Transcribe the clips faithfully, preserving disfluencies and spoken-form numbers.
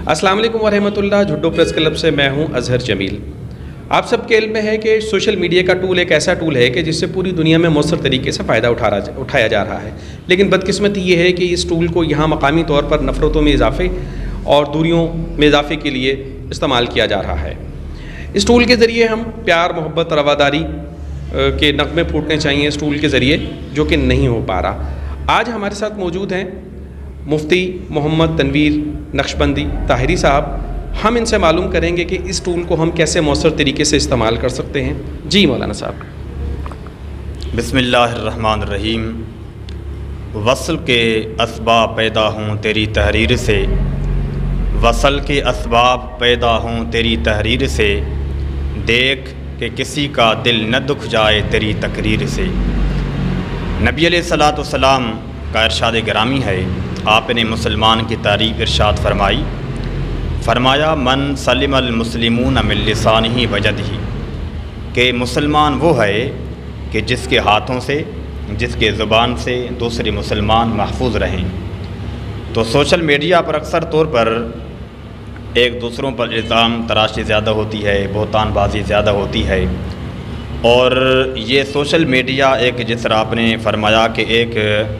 السلام علیکم ورحمۃ اللہ۔ جھڈو پریس کلب سے میں ہوں اظہر جمیل۔ آپ سب کے علم میں ہے کہ سوشل میڈیا کا ٹول ایک ایسا ٹول ہے کہ جس سے پوری دنیا میں مؤثر طریقے سے فائدہ اٹھا اٹھایا جا رہا ہے، لیکن بدقسمتی یہ ہے کہ اس ٹول کو یہاں مقامی طور پر نفرتوں میں اضافے اور دوریوں میں اضافے کے لیے استعمال کیا جا رہا ہے۔ اس ٹول کے ذریعے ہم پیار، محبت، رواداری کے نغمے پھوٹنے چاہیے اس ٹول کے ذریعے، جو کہ نہیں ہو پا رہا۔ آج ہمارے ساتھ موجود ہیں مفتی محمد تنویر نقشبندی طاہری صاحب۔ ہم ان سے معلوم کریں گے کہ اس ٹول کو ہم کیسے مؤثر طریقے سے استعمال کر سکتے ہیں۔ جی مولانا صاحب۔ بسم اللہ الرحمن الرحیم۔ وصل کے اسباب پیدا ہوں تیری تحریر سے، وصل کے اسباب پیدا ہوں تیری تحریر سے، دیکھ کہ کسی کا دل نہ دکھ جائے تیری تقریر سے۔ نبی علیہ الصلاۃ والسلام کا ارشاد گرامی ہے، آپ نے مسلمان کی تعریف ارشاد فرمائی، فرمایا من سلم المسلمون من لسانہ ویدہ، کہ مسلمان وہ ہے کہ جس کے ہاتھوں سے، جس کے زبان سے دوسرے مسلمان محفوظ رہیں۔ تو سوشل میڈیا پر اکثر طور پر ایک دوسروں پر الزام تراشی زیادہ ہوتی ہے، بہتان بازی زیادہ ہوتی ہے، اور یہ سوشل میڈیا ایک جس طرح آپ نے فرمایا کہ ایک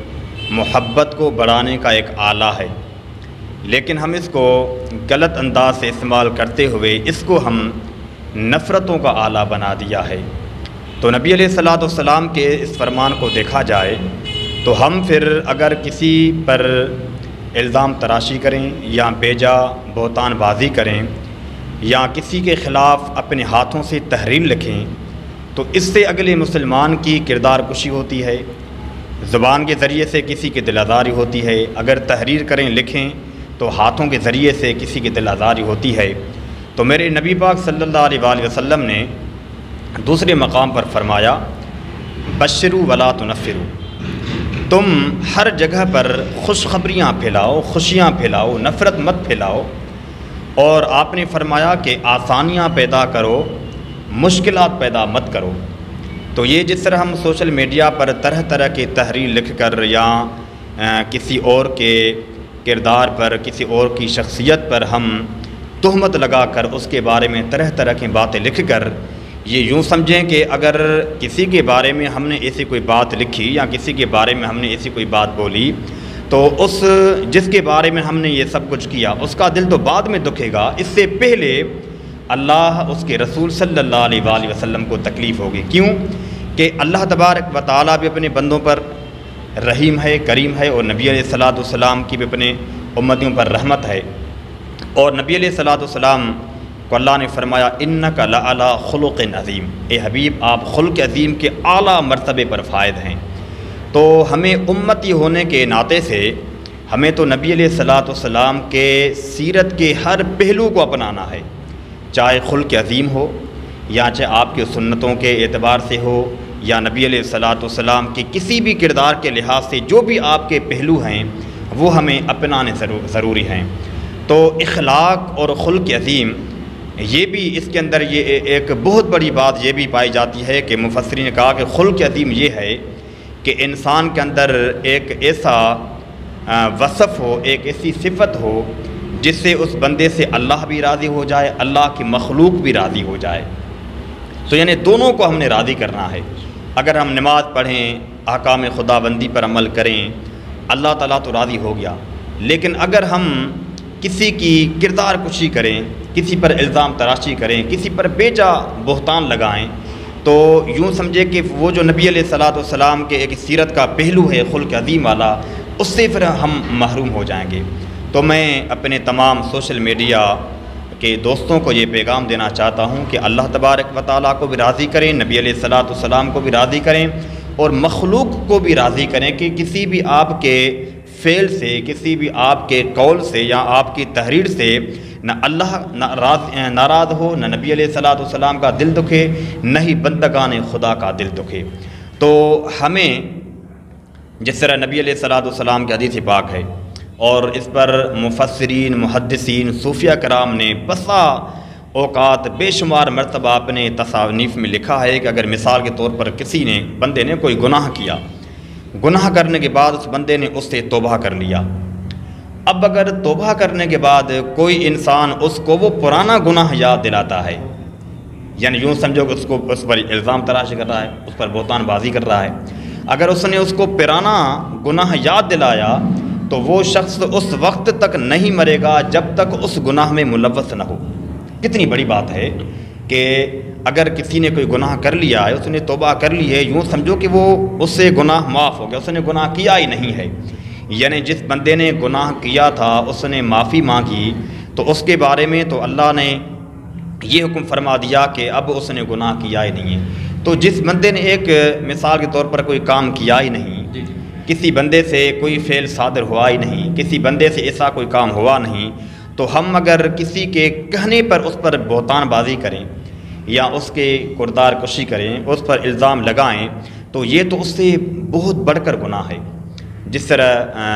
محبت کو بڑھانے کا ایک آلہ ہے، لیکن ہم اس کو غلط انداز سے استعمال کرتے ہوئے اس کو ہم نفرتوں کا آلہ بنا دیا ہے۔ تو نبی علیہ الصلاۃ والسلام کے اس فرمان کو دیکھا جائے تو ہم پھر اگر کسی پر الزام تراشی کریں یا بیجا بہتان بازی کریں یا کسی کے خلاف اپنے ہاتھوں سے تحریر لکھیں تو اس سے اگلے مسلمان کی کردار کشی ہوتی ہے، زبان کے ذریعے سے کسی کی دل آزاری ہوتی ہے، اگر تحریر کریں لکھیں تو ہاتھوں کے ذریعے سے کسی کی دل آزاری ہوتی ہے۔ تو میرے نبی پاک صلی اللہ علیہ وآلہ وسلم نے دوسرے مقام پر فرمایا، بشروا ولا تنفروا، تم ہر جگہ پر خوشخبریاں پھیلاؤ، خوشیاں پھیلاؤ، نفرت مت پھیلاؤ، اور آپ نے فرمایا کہ آسانیاں پیدا کرو، مشکلات پیدا مت کرو۔ تو یہ جس طرح ہم سوشل میڈیا پر طرح طرح کی تحریر لکھ کر یا کسی اور کے کردار پر، کسی اور کی شخصیت پر ہم تہمت لگا کر اس کے بارے میں طرح طرح کی باتیں لکھ کر یہ یوں سمجھیں کہ اگر کسی کے بارے میں ہم نے ایسی کوئی بات لکھی یا کسی کے بارے میں ہم نے ایسی کوئی بات بولی تو اس جس کے بارے میں ہم نے یہ سب کچھ کیا اس کا دل تو بعد میں دکھے گا، اس سے پہلے اللہ اس کے رسول صلی اللہ علیہ وآلہ وسلم کو تکلیف ہوگی۔ کیوں کہ اللہ تبارک و تعالیٰ بھی اپنے بندوں پر رحیم ہے، کریم ہے، اور نبی علیہ الصلاۃ والسلام کی بھی اپنے امتیوں پر رحمت ہے، اور نبی علیہ الصلاۃ والسلام کو اللہ نے فرمایا انک لعلی خلق عظیم، اے حبیب آپ خلق عظیم کے اعلیٰ مرتبے پر فائد ہیں۔ تو ہمیں امتی ہونے کے ناطے سے ہمیں تو نبی علیہ الصلاۃ والسلام کے سیرت کے ہر پہلو کو اپنانا ہے، چاہے خلق عظیم ہو یا چاہے آپ کے سنتوں کے اعتبار سے ہو یا نبی علیہ الصلاۃ والسلام کے کسی بھی کردار کے لحاظ سے جو بھی آپ کے پہلو ہیں وہ ہمیں اپنانے ضروری ہیں۔ تو اخلاق اور خلق عظیم یہ بھی اس کے اندر یہ ایک بہت بڑی بات یہ بھی پائی جاتی ہے کہ مفسرین نے کہا کہ خلق عظیم یہ ہے کہ انسان کے اندر ایک ایسا وصف ہو، ایک ایسی صفت ہو جس سے اس بندے سے اللہ بھی راضی ہو جائے، اللہ کی مخلوق بھی راضی ہو جائے۔ تو یعنی دونوں کو ہم نے راضی کرنا ہے۔ اگر ہم نماز پڑھیں، احکام خدا بندی پر عمل کریں، اللہ تعالیٰ تو راضی ہو گیا، لیکن اگر ہم کسی کی کردار کشی کریں، کسی پر الزام تراشی کریں، کسی پر بیجا بہتان لگائیں تو یوں سمجھے کہ وہ جو نبی علیہ الصلاۃ والسلام کے ایک سیرت کا پہلو ہے خلق عظیم والا، اس سے پھر ہم محروم ہو جائیں گے۔ تو میں اپنے تمام سوشل میڈیا کے دوستوں کو یہ پیغام دینا چاہتا ہوں کہ اللہ تبارک و تعالیٰ کو بھی راضی کریں، نبی علیہ الصلاۃ والسلام کو بھی راضی کریں، اور مخلوق کو بھی راضی کریں کہ کسی بھی آپ کے فعل سے، کسی بھی آپ کے قول سے یا آپ کی تحریر سے نہ اللہ ناراض ہو، نہ نبی علیہ الصلاۃ والسلام کا دل دکھے، نہ ہی بندگان خدا کا دل دکھے۔ تو ہمیں جس طرح نبی علیہ الصلاۃ والسلام کی حدیث پاک ہے، اور اس پر مفسرین، محدثین، صوفیہ کرام نے بسا اوقات بے شمار مرتبہ اپنے تصانیف میں لکھا ہے کہ اگر مثال کے طور پر کسی نے بندے نے کوئی گناہ کیا، گناہ کرنے کے بعد اس بندے نے اس سے توبہ کر لیا، اب اگر توبہ کرنے کے بعد کوئی انسان اس کو وہ پرانا گناہ یاد دلاتا ہے، یعنی یوں سمجھو کہ اس کو اس پر الزام تراشی کر رہا ہے، اس پر بہتان بازی کر رہا ہے، اگر اس نے اس کو پرانا گناہ یاد دلایا تو وہ شخص اس وقت تک نہیں مرے گا جب تک اس گناہ میں ملوث نہ ہو۔ کتنی بڑی بات ہے کہ اگر کسی نے کوئی گناہ کر لیا ہے، اس نے توبہ کر لی ہے، یوں سمجھو کہ وہ اس سے گناہ معاف ہو گیا، اس نے گناہ کیا ہی نہیں ہے، یعنی جس بندے نے گناہ کیا تھا اس نے معافی مانگی تو اس کے بارے میں تو اللہ نے یہ حکم فرما دیا کہ اب اس نے گناہ کیا ہی نہیں ہے۔ تو جس بندے نے ایک مثال کے طور پر کوئی کام کیا ہی نہیں، کسی بندے سے کوئی فعل صادر ہوا ہی نہیں، کسی بندے سے ایسا کوئی کام ہوا نہیں، تو ہم اگر کسی کے کہنے پر اس پر بہتان بازی کریں یا اس کے کردار کشی کریں، اس پر الزام لگائیں، تو یہ تو اس سے بہت بڑھ کر گناہ ہے۔ جس طرح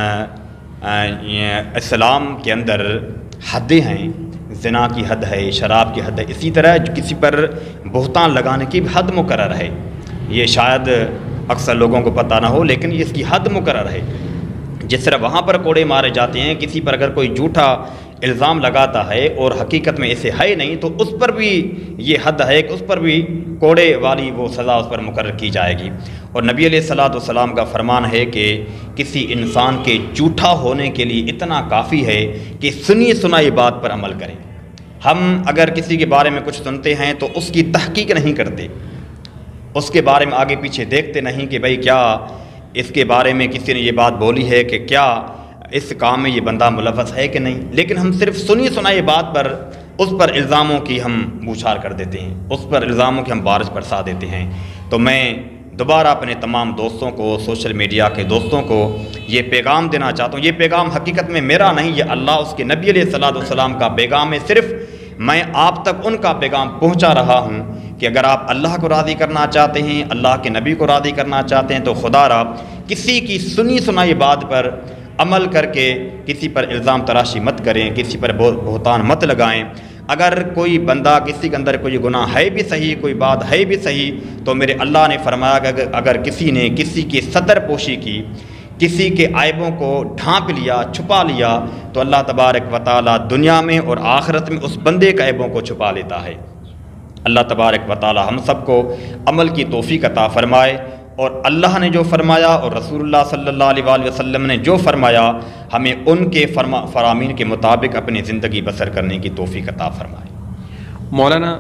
اسلام کے اندر حدیں ہیں، زنا کی حد ہے، شراب کی حد ہے، اسی طرح کسی پر بہتان لگانے کی بھی حد مقرر ہے۔ یہ شاید اکثر لوگوں کو پتہ نہ ہو لیکن اس کی حد مقرر ہے۔ جس طرح وہاں پر کوڑے مارے جاتے ہیں، کسی پر اگر کوئی جھوٹا الزام لگاتا ہے اور حقیقت میں ایسے ہے نہیں تو اس پر بھی یہ حد ہے کہ اس پر بھی کوڑے والی وہ سزا اس پر مقرر کی جائے گی۔ اور نبی علیہ الصلوۃ والسلام کا فرمان ہے کہ کسی انسان کے جھوٹا ہونے کے لیے اتنا کافی ہے کہ سنی سنائی بات پر عمل کریں۔ ہم اگر کسی کے بارے میں کچھ سنتے ہیں تو اس کی تحقیق نہیں کرتے، اس کے بارے میں آگے پیچھے دیکھتے نہیں کہ بھئی کیا اس کے بارے میں کسی نے یہ بات بولی ہے کہ کیا اس کام میں یہ بندہ ملوث ہے کہ نہیں، لیکن ہم صرف سنی سنائی بات پر اس پر الزاموں کی ہم بوچھار کر دیتے ہیں، اس پر الزاموں کی ہم بارش برسا دیتے ہیں۔ تو میں دوبارہ اپنے تمام دوستوں کو، سوشل میڈیا کے دوستوں کو یہ پیغام دینا چاہتا ہوں، یہ پیغام حقیقت میں میرا نہیں، یہ اللہ اس کے نبی علیہ الصلوۃ والسلام کا پیغام ہے، صرف میں آپ تک ان کا پیغام پہنچا رہا ہوں کہ اگر آپ اللہ کو راضی کرنا چاہتے ہیں، اللہ کے نبی کو راضی کرنا چاہتے ہیں تو خدا را کسی کی سنی سنائی بات پر عمل کر کے کسی پر الزام تراشی مت کریں، کسی پر بہتان مت لگائیں۔ اگر کوئی بندہ کسی کے اندر کوئی گناہ ہے بھی صحیح، کوئی بات ہے بھی صحیح، تو میرے اللہ نے فرمایا کہ اگر کسی نے کسی کی ستر پوشی کی، کسی کے عیبوں کو ڈھانپ لیا، چھپا لیا، تو اللہ تبارک و تعالیٰ دنیا میں اور آخرت میں اس بندے کے عیبوں کو چھپا لیتا ہے۔ اللہ تبارک و تعالیٰ ہم سب کو عمل کی توفیق عطا فرمائے، اور اللہ نے جو فرمایا اور رسول اللہ صلی اللہ علیہ وآلہ وسلم نے جو فرمایا ہمیں ان کے فرما فرامین کے مطابق اپنی زندگی بسر کرنے کی توفیق عطا فرمائے۔ مولانا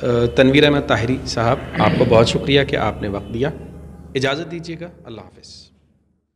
تنویر احمد طاہری صاحب، آپ کو بہت شکریہ کہ آپ نے وقت دیا، اجازت دیجیے گا، اللہ حافظ۔